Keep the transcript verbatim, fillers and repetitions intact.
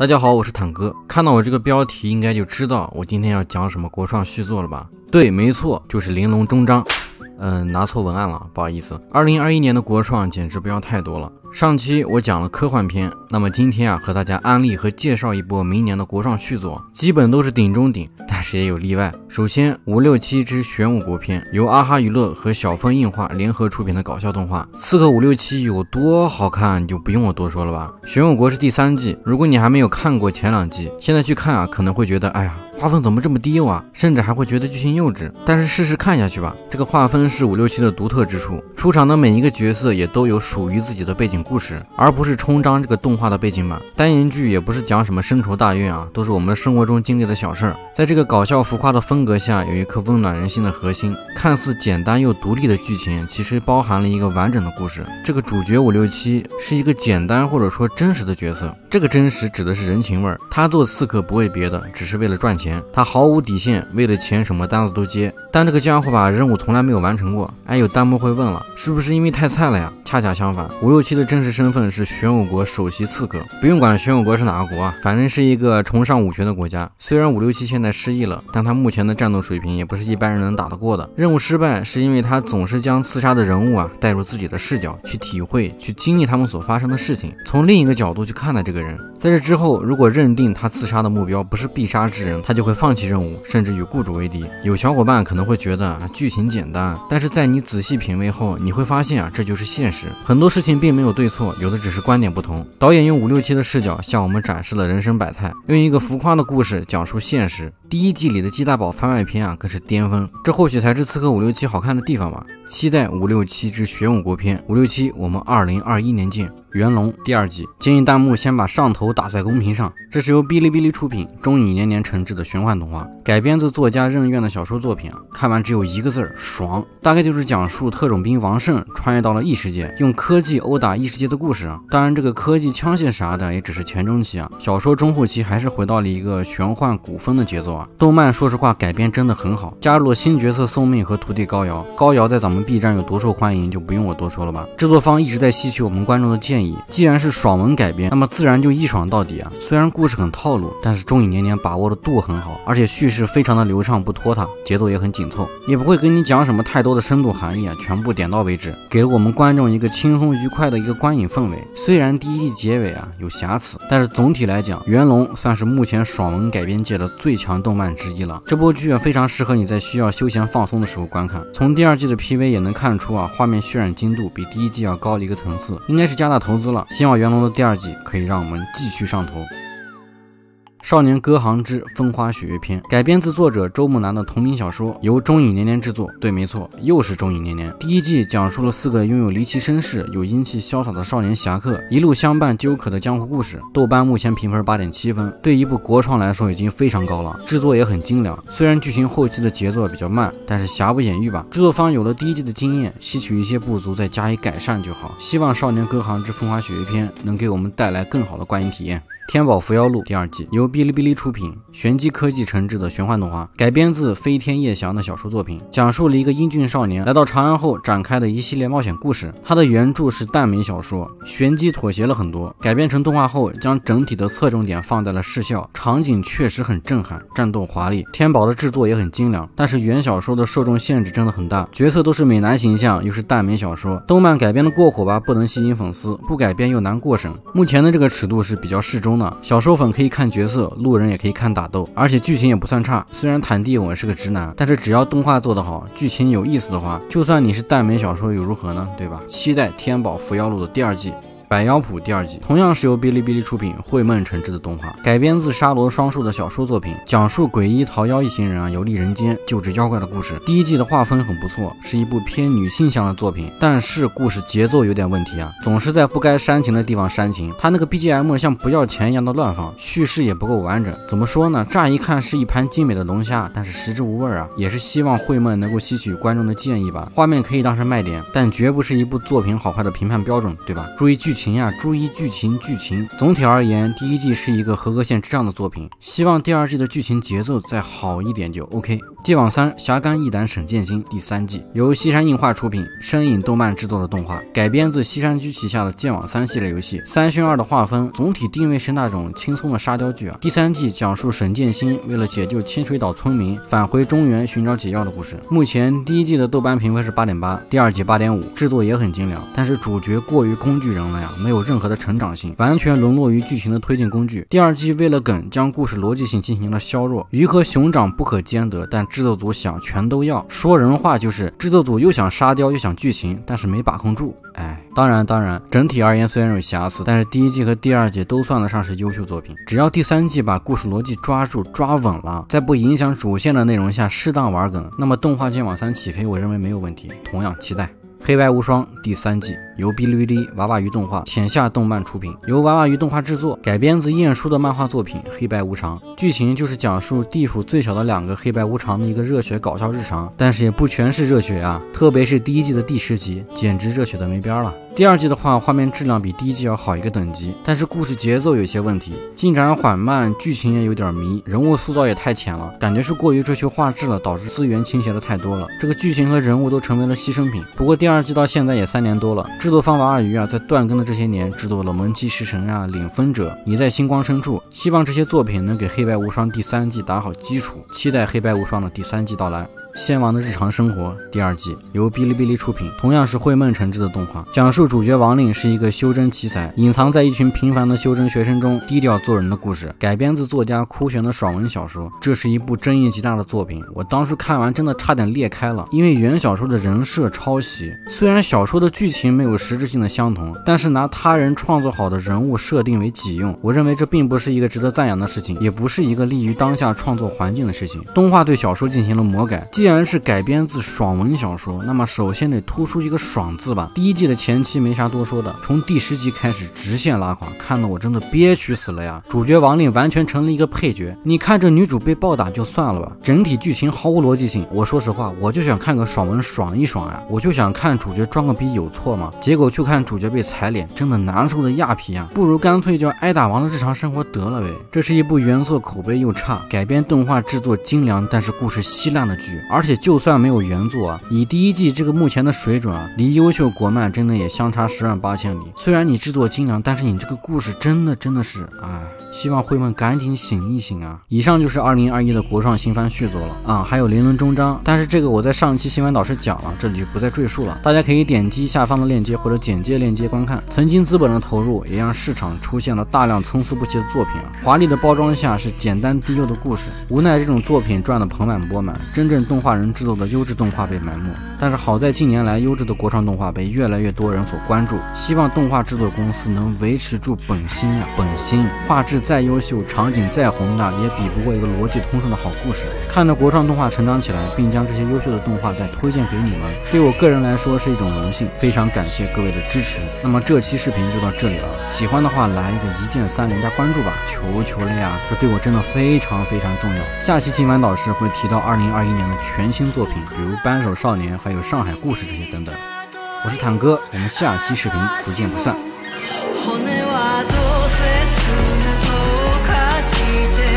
大家好，我是坦哥。看到我这个标题，应该就知道我今天要讲什么国创续作了吧？对，没错，就是《玲珑终章》。嗯，拿错文案了，不好意思。二零二一年的国创简直不要太多了。上期我讲了科幻片，那么今天啊，和大家安利和介绍一波明年的国创续作，基本都是顶中顶，但是也有例外。首先，五六七之玄武国篇，由阿哈娱乐和小峰映画联合出品的搞笑动画，刺客五六七有多好看，就不用我多说了吧。玄武国是第三季，如果你还没有看过前两季，现在去看啊，可能会觉得，哎呀，画风怎么这么低幼啊，甚至还会觉得剧情幼稚。但是试试看下去吧，这个画风是五六七的独特之处，出场的每一个角色也都有属于自己的背景故事，而不是充当这个动画的背景板。单元剧也不是讲什么深仇大怨啊，都是我们生活中经历的小事儿。在这个搞笑浮夸的风格下，有一颗温暖人心的核心。看似简单又独立的剧情，其实包含了一个完整的故事。这个主角五六七是一个简单或者说真实的角色，这个真实指的是人情味儿。他做刺客不为别的，只是为了赚钱。他毫无底线，为了钱什么单子都接。但这个家伙吧，任务从来没有完成过。哎，有弹幕会问了，是不是因为太菜了呀？恰恰相反，五六七的真实身份是玄武国首席刺客。不用管玄武国是哪个国啊，反正是一个崇尚武学的国家。虽然五六七现在失忆了，但他目前的战斗水平也不是一般人能打得过的。任务失败是因为他总是将刺杀的人物啊带入自己的视角，去体会、去经历他们所发生的事情，从另一个角度去看待这个人。在这之后，如果认定他刺杀的目标不是必杀之人，他就会放弃任务，甚至与雇主为敌。有小伙伴可能会觉得啊剧情简单，但是在你仔细品味后，你会发现啊这就是现实。很多事情并没有对错，有的只是观点不同。导演用五六七的视角向我们展示了人生百态，用一个浮夸的故事讲述现实。第一季里的鸡大宝番外篇啊更是巅峰，这或许才是刺客五六七好看的地方吧。期待五六七之玄武国篇，五六七我们二零二一年见。元龙第二季，建议弹幕先把上头打在公屏上。这是由哔哩哔哩出品，中影年年承制的玄幻动画，改编自作家任苑的小说作品啊。看完只有一个字儿，爽。大概就是讲述特种兵王胜穿越到了异世界，用科技殴打异世界的故事啊。当然，这个科技枪械啥的也只是前中期啊，小说中后期还是回到了一个玄幻古风的节奏啊。动漫说实话改编真的很好，加入了新角色宋命和徒弟高瑶。高瑶在咱们 B 站有多受欢迎，就不用我多说了吧。制作方一直在吸取我们观众的建议。既然是爽文改编，那么自然就一爽到底啊！虽然故事很套路，但是中影年年把握的度很好，而且叙事非常的流畅不拖沓，节奏也很紧凑，也不会跟你讲什么太多的深度含义啊，全部点到为止，给了我们观众一个轻松愉快的一个观影氛围。虽然第一季结尾啊有瑕疵，但是总体来讲，元龙算是目前爽文改编界的最强动漫之一了。这部剧啊非常适合你在需要休闲放松的时候观看。从第二季的 P V 也能看出啊，画面渲染精度比第一季要高了一个层次，应该是加大投资了。希望元龙的第二季可以让我们继续上头。少年歌行之风花雪月篇，改编自作者周木南的同名小说，由中影年年制作。对，没错，又是中影年年。第一季讲述了四个拥有离奇身世、有英气潇洒的少年侠客一路相伴纠葛的江湖故事。豆瓣目前评分 八点七 分，对一部国创来说已经非常高了，制作也很精良。虽然剧情后期的节奏比较慢，但是瑕不掩瑜吧。制作方有了第一季的经验，吸取一些不足再加以改善就好。希望少年歌行之风花雪月篇能给我们带来更好的观影体验。天宝伏妖录第二季，由哔哩哔哩出品，玄机科技承制的玄幻动画，改编自飞天夜翔的小说作品，讲述了一个英俊少年来到长安后展开的一系列冒险故事。他的原著是耽美小说，玄机妥协了很多，改编成动画后将整体的侧重点放在了视效，场景确实很震撼，战斗华丽。天宝的制作也很精良，但是原小说的受众限制真的很大，角色都是美男形象，又是耽美小说，动漫改编的过火吧，不能吸引粉丝，不改编又难过审。目前的这个尺度是比较适中的，小说粉可以看角色，路人也可以看打斗，而且剧情也不算差。虽然坦弟我是个直男，但是只要动画做得好，剧情有意思的话，就算你是耽美小说又如何呢？对吧？期待天宝伏妖录的第二季。百妖谱第二季同样是由哔哩哔哩出品，绘梦承制的动画，改编自沙罗双树的小说作品，讲述鬼医桃妖一行人啊游历人间救治妖怪的故事。第一季的画风很不错，是一部偏女性向的作品，但是故事节奏有点问题啊，总是在不该煽情的地方煽情，他那个 B G M 像不要钱一样的乱放，叙事也不够完整。怎么说呢？乍一看是一盘精美的龙虾，但是食之无味啊。也是希望绘梦能够吸取观众的建议吧，画面可以当成卖点，但绝不是一部作品好坏的评判标准，对吧？注意剧情情呀，注意剧情剧情。总体而言，第一季是一个合格线之上的作品，希望第二季的剧情节奏再好一点就 OK。戒网三侠肝义胆沈剑心第三季由西山映画出品，深影动漫制作的动画，改编自西山居旗下的戒网三系列游戏。三选二的划分，总体定位是那种轻松的沙雕剧啊。第三季讲述沈剑心为了解救清水岛村民，返回中原寻找解药的故事。目前第一季的豆瓣评分是八点八，第二季八点五，制作也很精良，但是主角过于工具人了呀，没有任何的成长性，完全沦落于剧情的推进工具。第二季为了梗，将故事逻辑性进行了削弱，鱼和熊掌不可兼得，但制作组想全都要。说人话就是制作组又想沙雕又想剧情，但是没把控住。哎，当然当然，整体而言虽然有瑕疵，但是第一季和第二季都算得上是优秀作品。只要第三季把故事逻辑抓住抓稳了，在不影响主线的内容下适当玩梗，那么动画剑网三起飞我认为没有问题，同样期待。黑白无双第三季由哔哩哔哩娃娃鱼动画、浅夏动漫出品，由娃娃鱼动画制作，改编自晏殊的漫画作品《黑白无常》。剧情就是讲述地府最小的两个黑白无常的一个热血搞笑日常，但是也不全是热血啊，特别是第一季的第十集，简直热血的没边了。第二季的话，画面质量比第一季要好一个等级，但是故事节奏有些问题，进展缓慢，剧情也有点迷，人物塑造也太浅了，感觉是过于追求画质了，导致资源倾斜的太多了，这个剧情和人物都成为了牺牲品。不过第二季到现在也三年多了，制作方娃娃鱼啊，在断更的这些年制作了《萌妻食神》啊、《领分者》、《你在星光深处》，希望这些作品能给黑白无双第三季打好基础，期待黑白无双的第三季到来。仙王的日常生活第二季由哔哩哔哩出品，同样是绘梦城制的动画，讲述主角王令是一个修真奇才，隐藏在一群平凡的修真学生中，低调做人的故事，改编自作家枯玄的爽文小说。这是一部争议极大的作品，我当时看完真的差点裂开了，因为原小说的人设抄袭，虽然小说的剧情没有实质性的相同，但是拿他人创作好的人物设定为己用，我认为这并不是一个值得赞扬的事情，也不是一个利于当下创作环境的事情。动画对小说进行了魔改，既然是改编自爽文小说，那么首先得突出一个爽字吧。第一季的前期没啥多说的，从第十集开始直线拉垮，看得我真的憋屈死了呀。主角王令完全成了一个配角，你看这女主被暴打就算了吧，整体剧情毫无逻辑性。我说实话，我就想看个爽文爽一爽呀，我就想看主角装个逼有错吗？结果去看主角被踩脸，真的难受的亚皮啊，不如干脆叫挨打王的日常生活得了呗。这是一部原作口碑又差，改编动画制作精良，但是故事稀烂的剧，而且就算没有原作啊，以第一季这个目前的水准啊，离优秀国漫真的也相差十万八千里。虽然你制作精良，但是你这个故事真的真的是，哎，希望绘们赶紧醒一醒啊！以上就是二零二一的国创新番续作了啊，还有灵轮终章，但是这个我在上期新闻导师讲了，这里就不再赘述了，大家可以点击下方的链接或者简介链接观看。曾经资本的投入，也让市场出现了大量参差不齐的作品啊，华丽的包装下是简单低幼的故事，无奈这种作品赚得盆满钵满，真正动画人制作的优质动画被埋没。但是好在近年来优质的国创动画被越来越多人所关注，希望动画制作公司能维持住本心啊，本心，画质再优秀，场景再宏大，也比不过一个逻辑通顺的好故事。看着国创动画成长起来，并将这些优秀的动画再推荐给你们，对我个人来说是一种荣幸，非常感谢各位的支持。那么这期视频就到这里了，喜欢的话来一个一键三连加关注吧，求求了呀，这对我真的非常非常重要。下期今晚导师会提到二零二一年的全新作品，比如扳手少年还有上海故事这些等等。我是坦哥，我们下期视频不见不散。骨はどうせすぐ溶かして